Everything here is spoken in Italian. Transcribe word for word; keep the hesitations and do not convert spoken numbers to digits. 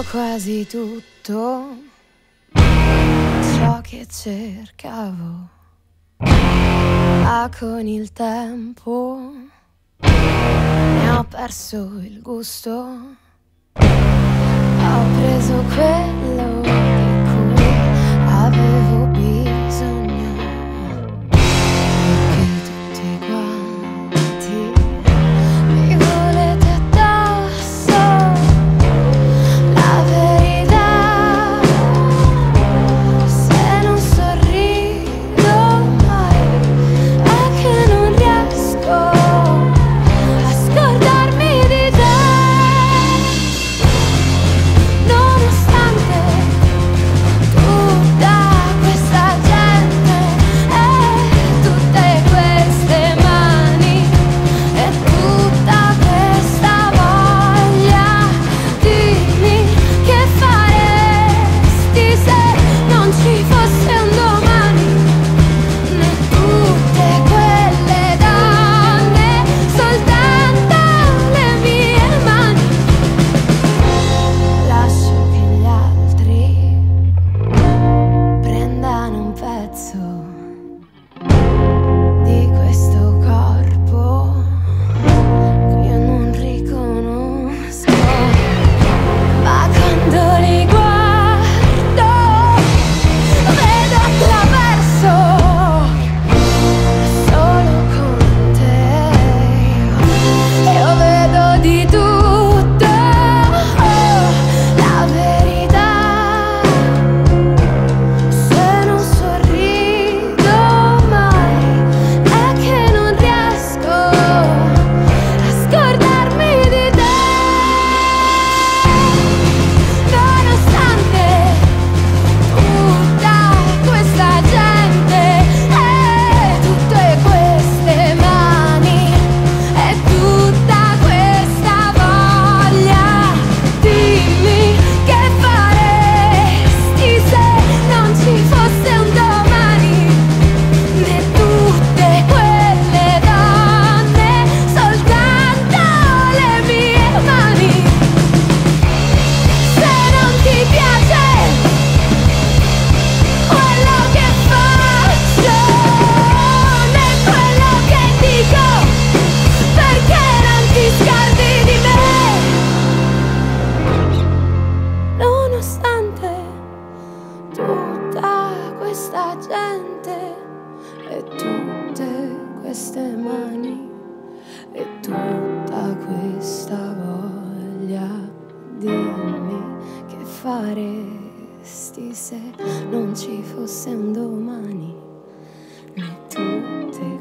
quasi tutto ciò che cercavo, ma con il tempo ne ho perso il gusto. Ho preso quello di cui avevo bisogno, perché tutti quanti mi volete addosso. La verità, se non sorrido mai, è che non riesco a scordarmi di te. Nonostante tutta questa gente e tutte queste mani e tutta questa voglia, dimmi che faresti se non ci fosse un domani, né tutte quelle donne, soltanto le mie mani. Lascio che gli altri prendano un pezzo di questo corpo che io non riconosco, ma quando li guardo vedo attraverso solo con te. Io vedo di tutto, la verità, se non sorrido mai è che non riesco a scordarmi di te. Nonostante tutta questa gente e tutte queste mani e tutta questa voglia, dimmi che faresti se non ci fosse un domani, né tutte quelle donne, soltanto le mie mani. Se non ti piace quello che faccio, né quello che dico, perché non ti scordi di me? Nonostante tutta questa gente e tutte queste mani e tutta questa voglia, dimmi che faresti se non ci fosse un domani, né tutte